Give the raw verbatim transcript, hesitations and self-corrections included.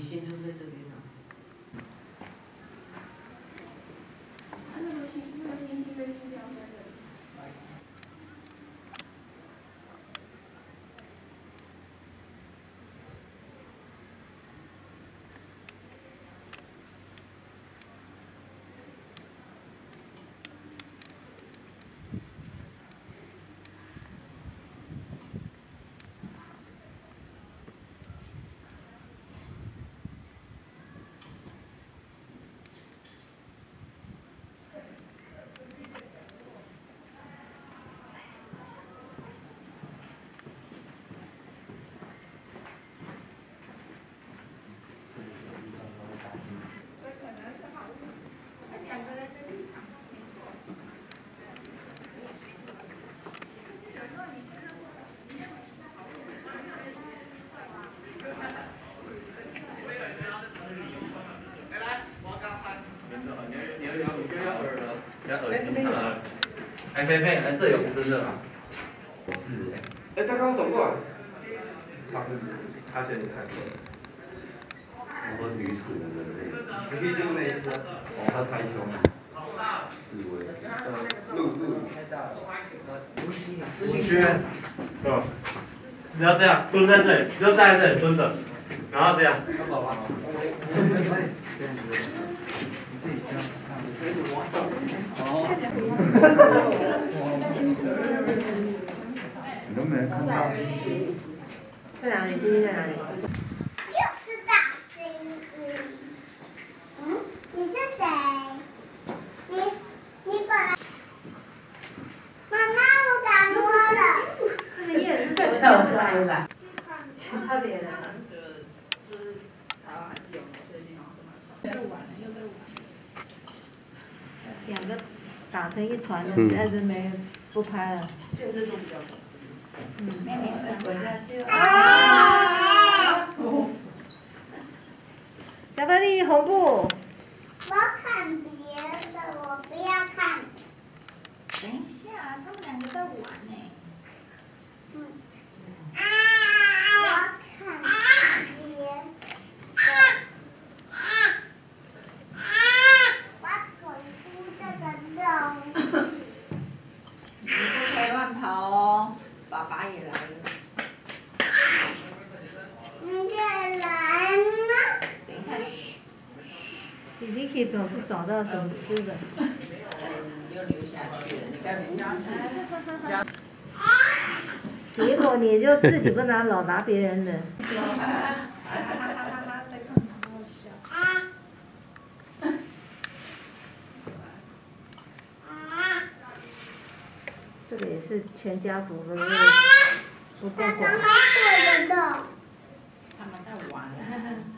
线就在这边啊。啊，那个线，那个线，那个线掉在这里。 哎，菲菲，哎，这有真的吗？是哎。哎，他刚走过来。他他这里看过。我愚蠢的人类。你可以用那一次。哦，他太凶了。示威。路路。吴轩。对吧？只要这样蹲在这里，只要站在这里蹲着，然后这样。要走吗？ 你都没看到。 在哪里？星星在哪里？ 就是大星星。嗯，你是谁？你你本来……妈妈，我感冒了。 这个叶子是叫可爱吧？特别的。 就是台湾还是有最近好像又晚了，又在晚。 两个打成一团的，实在是没不拍了。 这这种比较。 嗯， 妹妹滚下去啊！ 巧克力红布。 我看别的，我不要看。 等一下，他们两个在玩呢。 嗯。啊！我看别的。啊啊啊！我滚出这个洞。 你不可以乱跑哦。 爸爸也来了。 你也来吗？ 等一下，嘘。 弟弟可以总是找到什么吃的。 又流下去了，你看人家。 结果你就自己不拿，老拿别人的。这个也是全家福的，不够广。 刚刚过的洞。 他们在玩。